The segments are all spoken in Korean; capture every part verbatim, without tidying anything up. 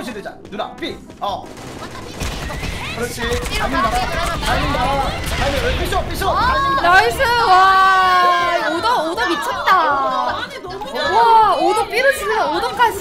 또르시 되자. 누나 B. 어. 그렇지. 타이밍 봐라. 타이밍 봐라. 타이밍 삐쇼 삐쇼. 나이스. 와 오더 오더 미쳤다. 와 오더 삐로 치면 오더까지.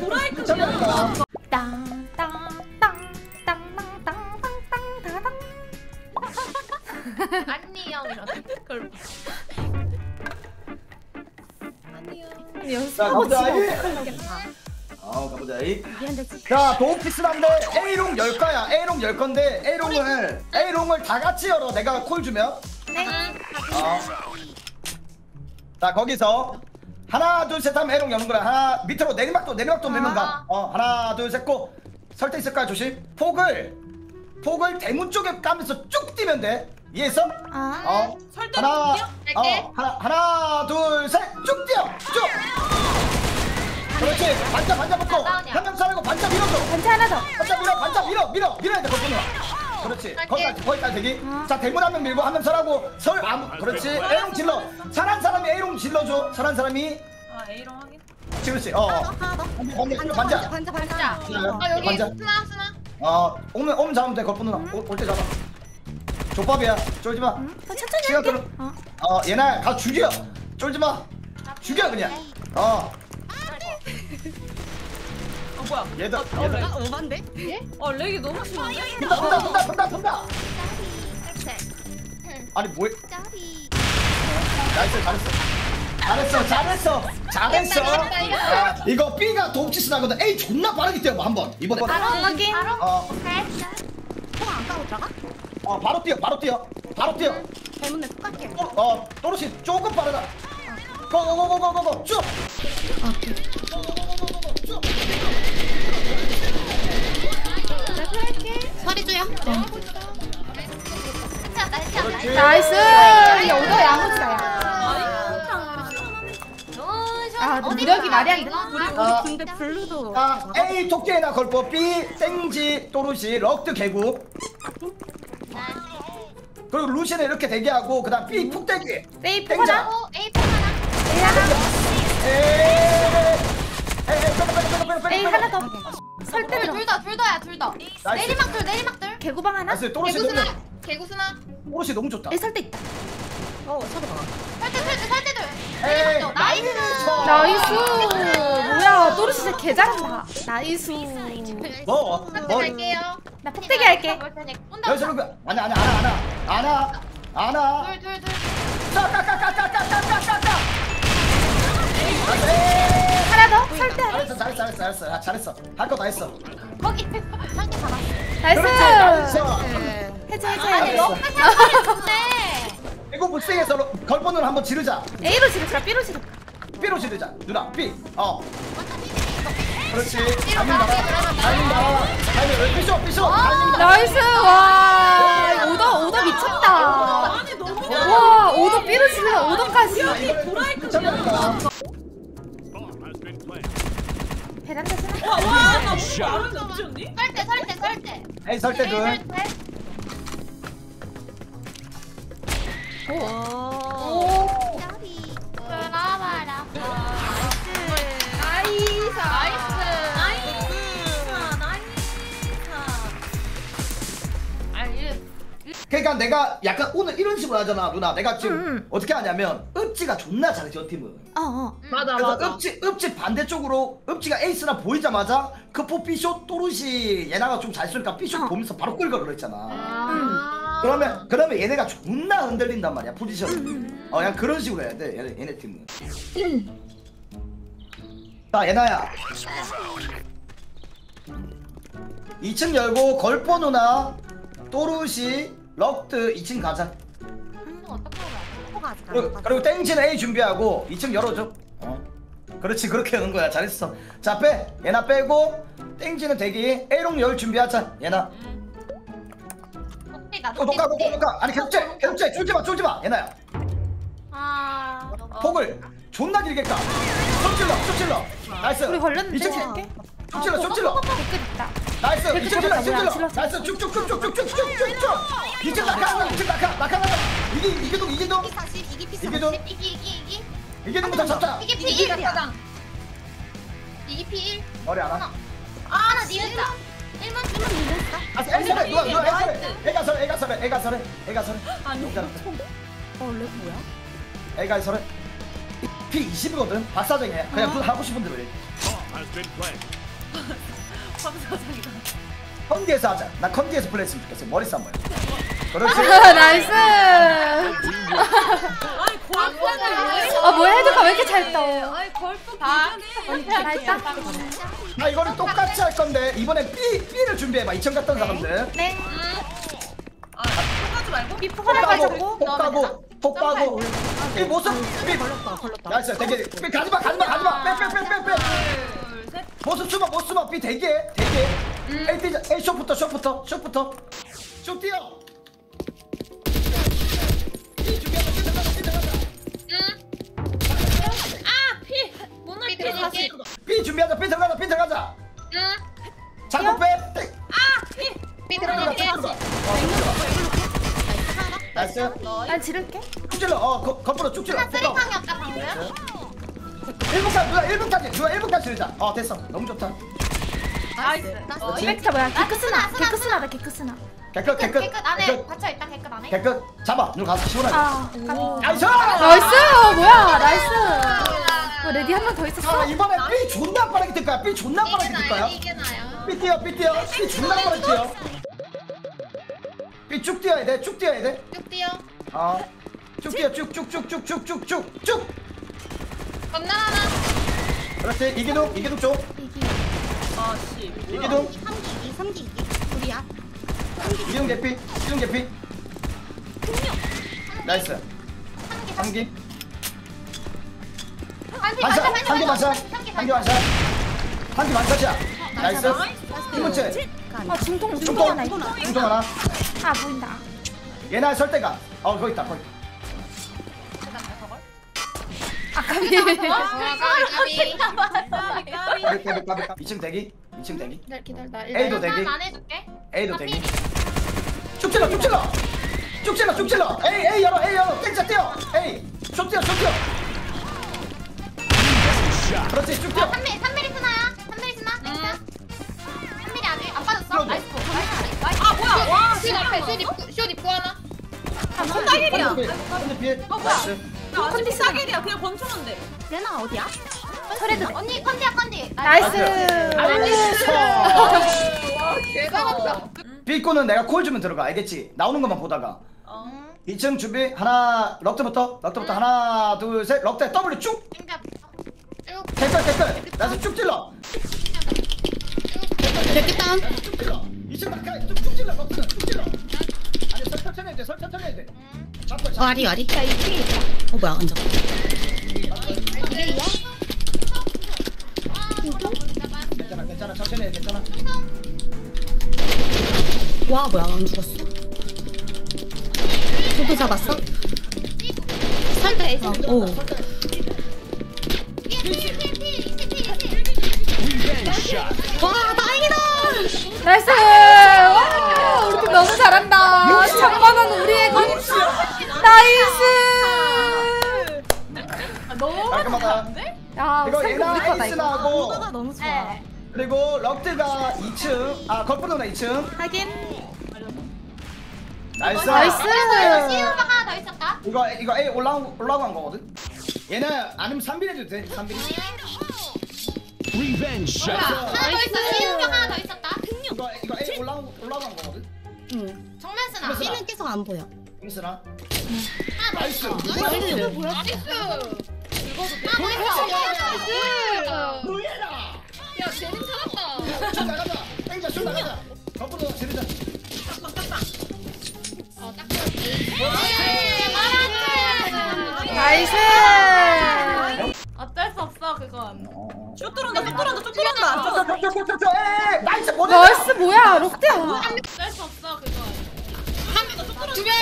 땅땅땅땅땅땅땅땅땅. 안녕 이러네. 그걸 안녕. 연습하고 지금 어 가보자. 자 도피스 남대 A롱 열 거야. A롱 열 건데 A롱을 A롱을 다 같이 열어. 내가 콜 주면. 네. 어. 자 거기서 하나 둘 셋 하면 A롱 여는 거야. 하나 밑으로 내리막도 내리막도 내면 가. 어 하나 둘 셋 고. 설대 있을 거야 조심. 폭을 폭을 대문 쪽에 까면서 쭉 뛰면 돼. 이해했어? 아. 어. 하나 어 하나 하나 둘 셋 쭉 뛰어 쭉. 그렇지. 반자 반자 붙고 한 명 싸고 반자 밀어줘. 반차 하나 더. 반자 밀어 반자 밀어 밀어 밀어야 돼 거꾸로. 그렇지. 거기까지 거기까지 되기. 어. 자 대문 한 명 밀고 한 명 설하고 설 아무 그렇지. A롱 질러. 설한 사람이 A롱 질러줘. 설한 사람이. 아 A롱 확인. 그렇지. 어. 하나 더. 반자 반자. 반자 반자. 어 아 여기 반자. 스나 스나. 어 오면 오면 잡으면 돼 거꾸로 누나. 올 때 잡아. 족밥이야. 쫄지 마. 응? 더 천천히 시간 할게. 끌어. 어. 어 얘네 가 죽여. 쫄지 마. 죽여 그냥. 어. 어 뭐야? 얘들 어, 얘들. 어, 오반데? 예? 어 렉이 너무 심한데? 분다 분다 분다 분다 분다. 아니 뭐해? 나이스 잘했어. 잘했어 잘했어 잘했어. 아, 이거 B가 도움치스 나거든. A 존나 빠르게 뛰어 한번 이번에. 바로 확인. 어. 안 까고 들어가? 어 바로 뛰어 바로 뛰어 바로 뛰어. 대문 내 톡갈게. 어 또르시 조금 빠르다. 고고고고고고 쭉. 쭉. 서리 줘요. 그렇지. 나이스. 이 오더 야무지다. 아 무력이 말이 안 돼. 아, 근데 블루도. 아 A 토끼에나 걸포 B 땡지 또르시 럭드 개구. 그리고 루시는 이렇게 대기하고 그다음 B 푹 대기. 세이프 땡자. 하나. A 폰 하나. A 하나. 에이 에이 빼고 빼고 빼고 빼고 A 빼고. 하나 더. 설대 들어. 둘다 둘 다야 둘 다. 나이스. 내리막들 내리막들. 개구방 하나. 나이스 또르시 개구스나 너무 개구스나. 또르시 너무 좋다. A 설대 있다. 어 쳐다봐. 설대 설대 설대들. 에이 내리막들. 나이스. 나이스. 뭐야 또르시 진짜 개 잘한다. 나이스. 뭐? 설대 뭐? 갈게요. 나 폭대기 할게. 온다. 여기서 그거 아니 아니 안아 안아 안아 안아. 둘둘 둘. 까까까까까까까까까. 하나 더. 설대 하나. 잘했어 잘했어 잘했어 잘했어. 아, 잘했어. 할 거 다 했어. 거기 한 개 잡았어. 나이스. 그렇지. 나이스. 해제 아니 해제. 럭한 개 좋네. 이거 불생에서 걸번을 한번 지르자. A로 지르자. B로 지르. B로 지르자. 누나 B. 어. 그렇지. B로 타이밍 가, 봐라. B로 가. 타이밍 봐라. 타이밍 왜 삐쇼 삐쇼. 타이밍 봐라. 나이스. 와 오더 오더 미쳤다. 아니 너무 와 오더 B로 지르 오더까지. 괜찮아. 베란다 쓰나? 와나 설대 설대 설대. 에이 설대 둘. 오. 들어가봐라. 나이스. 나이스. 그러니까 내가 약간 오늘 이런 식으로 하잖아 누나. 내가 지금 음. 어떻게 하냐면 읍지가 존나 잘해 저 팀은. 어 어. 맞아 그래서 읍지 읍지 반대쪽으로 읍지가 에이스나 보이자마자 그포 B쇼 또르시 얘네가 좀 잘 쏘니까 B쇼 어. 보면서 바로 끌걸 그랬잖아. 아. 그러면 그러면 얘네가 존나 흔들린단 말이야 포지션. 어 그냥 그런 식으로 해야 돼 얘네, 얘네 팀은. 자 예나야 이 층 열고 걸포 누나 또르시 럭드 이 층 가자. 그리고, 그리고 땡지는 A 준비하고 이 층 열어줘. 어 그렇지 그렇게 하는 거야. 잘했어. 자 빼 얘나 빼고 땡지는 대기. A롱 열 준비하자 얘나. 또 녹가 녹가 녹가. 아니 계속 째 계속 째 쫄지마 쫄지마 얘나야. 아. 폭을 존나 길게 까. 쏙 찔러 쏙 찔러. 나이스. 우리 걸렸는데 이 층 이렇게? 쏙 찔러 쏙 찔러. 댓글 있다. 나이스. 이 층 찔러 이 층 뭐야, 찔러. 질렀어. 나이스 쭉쭉쭉쭉쭉쭉쭉쭉. 이 층 낙하 이 층 낙하 낙하 낙하. 이게 이게 동 이게 동 이게 이게 좀- 이기 이기 이기 이게 동부터 잡자. 이게 피 일. 이게 피 일. 머리 안 와. 아나 니네 애가 설해 누가 누가 애가 설해 애가 설해 애가 설해 애가 설해 애가 설해 아니 너무 잘한다. 원래 뭐야? 애가 설해 피 이십이거든 박사장이야 그냥 그 하고 싶은 대로 해 박사장이다. 컨디에서 하자 나 컨디에서 플레이했으면 좋겠어 머리 싼 거야 그렇지 나이스. 아니 골프는 아 뭐야 헤드가 왜 이렇게 잘 떠? 아니 골프 다. 기준이 잘 따. 아 이거를 똑같이 할 건데 이번에 B, B를 준비해봐 이천 갔던 사람들 네. 아 똑같지 말고 비프 폭 하나 가고 가지고. 폭 가고 폭 가고 이 모습 B 걸렸다 걸렸다. 나이스 되게 B 가지마 가지마 가지마 빼빼빼빼빼 둘셋 모습 숨어 못 숨어 B 대기해 대기해 A 뛰자 A 숏부터 숏부터 숏부터 숏 뛰어 B 준비하자 B 들어가자 B 들어가자 피. 못 피 날게. 다시. B 준비하자 B 들어가자 B 들어가자 응. 자꾸 빼 피 들어가 들어가 나이스 난 지를게. 쭉 찔러 어 거, 거꾸로 쭉 찔러 하나 쓰리탕이었다 방금. 일 분까지 누가 일 분까지 누가 일 분까지 지르자 어 됐어 너무 좋다 나이스. 그렇지. 백차 뭐야? 개크스나. 스나, 개크스나다 개크스나. 개끝 개끝 개끝 안에 개끝 받쳐 있다 개끝 안에. 개끝 잡아 누가 가서 시원하게 아. 나이스 나이스. 뭐야? 나이스. 뭐 레디 한 번 더 자 있었어? 이번에 B 존나 빠르게 뛸 거야 B 존나 빠르게 뛸 거야 이게 나요. B 뛰어 B 뛰어 B 존나 빠르게 뛰어 B 쭉 뛰어야 돼쭉 뛰어야 돼어쭉 쭉 뛰어. 뛰어 쭉쭉쭉쭉쭉쭉쭉쭉 건너 하나. 그렇지 이기둥 이기둥 쪽 아씨. 이기둥 삼기 삼기 우리야. 이기둥 개피 이기둥 개피 나이스 한기 반샷 한기 반샷 한기 반샷 한기 반샷이야 나이스 이문채 아 중통 중통 중통 하나 있다. 중통 하나 아 보인다. 얘나 설대가 어 거기 있다 거기 아까비. 까비 까비. 까비 까비 까비 까비 이 층 대기 이 층 대기 기다려 기다려 나 A도 대기 안 해줄게. A도 대기 쭉 찔러 쭉 찔러 쭉 찔러 쭉 찔러 A A 열어 A 열어 땡자 뛰어 A 쭉 뛰어 쭉 뛰어 그렇지 쭉 뛰어 삼 밀 삼 밀이 스나야. 삼 밀이 스나. 넥스. 삼 밀이 아직 안 빠졌어. 나이스. 나이스. 아 뭐야? 와 슛 앞에 슛 입구 슛 입구 하나. 건다길이야. 근데 비해 어 뭐야? 나이스 나 아직 싸길이야. 그냥 권총한데. 레나 어디야? 터레드. 언니 컨디야 컨디. 나이스. 나이스 와 대단하다. 삐꼬는 내가 콜 주면 들어가 알겠지 나오는 것만 보다가 어. 이 층 준비 하나 럭드부터 럭드부터 하나 둘셋 럭드 W 쭉 땡겨. 쭉. 개끌 개끌 나서 쭉 찔러 됐겠다. 쭉 찔러 이 층 가까이 쭉쭉 찔러 럭드 쭉 찔러 아니 설 천천히 해야 돼설 천천히 해야 돼 잡고 잡고 와리 와리. 어 뭐야 앉아. 괜찮아 괜찮아 천천히 해 괜찮아 와 뭐야 안 죽었어. 소도 잡았어? 설대. 어, 오. 와 다행이다. 나이스. 와 우리 팀 너무 잘한다. 잠깐만 우리의 건. 나이스. 너무 깔끔하다 야 이거 우리 얘나 우리 거다 이거. 에이스나고 소도가 너무 좋아. 네. 그리고 럭드가 이 층 아 걸프로나 이 층 하긴. 나이스 나이스. 시우가 하나 더 있었다. 이거 이거 A 올라온 올라온 한 거거든 얘는 아니면 삼 빈 해도 돼 삼 빈 Revenge shot. 하나 더 있어. 시우가 하나 더 있었다. 이거 이거 A 올라온 올라온 한 거거든 응. 정면 스나. 그래서- B는 계속 안 보여. 잉스나 하나 더 나이스 있어. 나이스. 나이스. 하나 더 있어. 노예라 야 재능 살았다. 슛 나가자 땡자 슛 나가자 걸프로 지르자 어 딱. 예, 말하지. 나이스. 어쩔 수 없어 그건. 어. 쭉 들어온다 쭉 들어온다 쭉 들어온다. 저저저저저 에이 나이스 보내 나이스 뭐야 록대야. 어쩔 수 없어 그건. 두 명.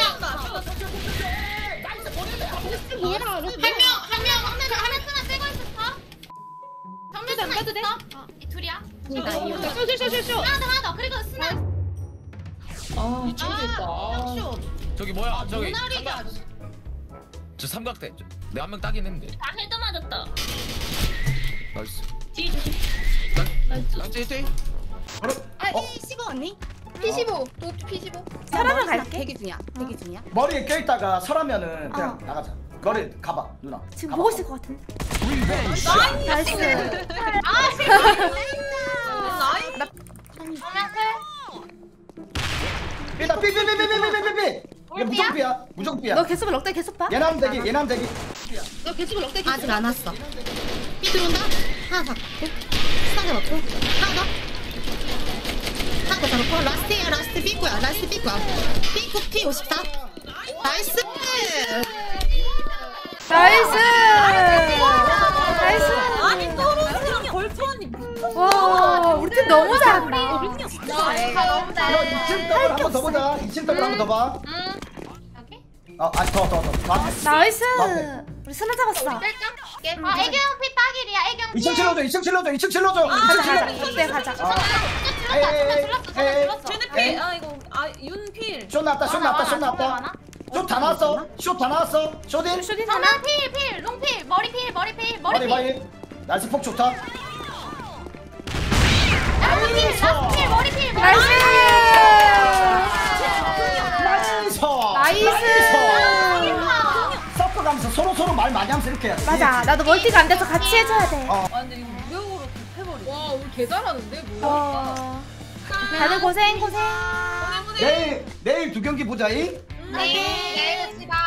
나이스 보내 한명한명 확률 하나 스나 떼고 있었어. 정면 스나 있었어. 어, 이 둘이야. 쇼쇼쇼쇼. 하나 더 하나 더 그리고 스나. 아 미쳤다. 저기 뭐야? 저기 모나리가. 저 삼각대. 저- 내가 한 명 따긴 했는데. 다 헤드 맞았다. 나이스. 뒤 조심. 나 찌찌. 바로 아 어 이 씹어 언니? 피 십오. 도 피 십오. 사람을 갈게. 대기 중이야. 대기 중이야. 머리에 껴있다가 설하면은 그냥 어. 나가자. 머리 가봐 누나. 지금 가봐. 보고 있을 것 같은데. 나이스. 아, 나이. 삐다 삐삐삐삐삐삐삐삐. 이게 무조건 삐야. 무조건 삐야. 너 계속 럭대 계속 봐. 얘남 대기 얘남 대기. 너 개수고 럭대 아직 안 왔어. 삐 들어온다. 하나 잡고. 수상 잡았고. 하나 더. 하나 더 잡았고. 라스트야 라스트 삐꾸야. 라스트 삐꾸야. 삐꾸 피 오십사. 나이스. 나이스. 나이스. 아니 또르스랑 벌초언니. 와 우리 팀 너무 잘한다. 아, 너무 너 잘해. 이 층 더블 한번 더 보자. 이 층 더블 한번 더 봐. 응. 여기? 어, 아니 더더 더. 봐. 나이스. 앞에. 우리 스나 잡았어. 셀까? 아, 애경 피 딱일이야. 애경 피. 이 층 칠러줘. 이 층 칠러줘. 이 층 칠러줘. 가자 가자. 럭대 가자. 아. 에이, 에이, 쟤네 에이. 필. 아 이거 아 윤필. 숏 나왔다. 숏 나왔다. 숏 나왔다. 숏 다 나왔어. 숏 다 나왔어. 숏인. 슈딘 하나. 하나 필, 필, 롱필, 머리 필, 머리 필, 머리 머리 필. 머리. 나이스 폭 좋다. 라스트 필, 라스트 필, 머리 필, 머리 나이스. 나이스. 나이스. 섞어가면서 서로 서로 말 많이 하면서 이렇게 해야 돼. 맞아. 나도 멀티가 안 돼서 같이 해줘야 돼. 어. 아 근데 이거 무력으로 해버리. 와 우리 개 잘하는데 뭐야? 어. 다들 고생 고생. 내일 내일 두 경기 보자잉. 네, 내일 뵙시다.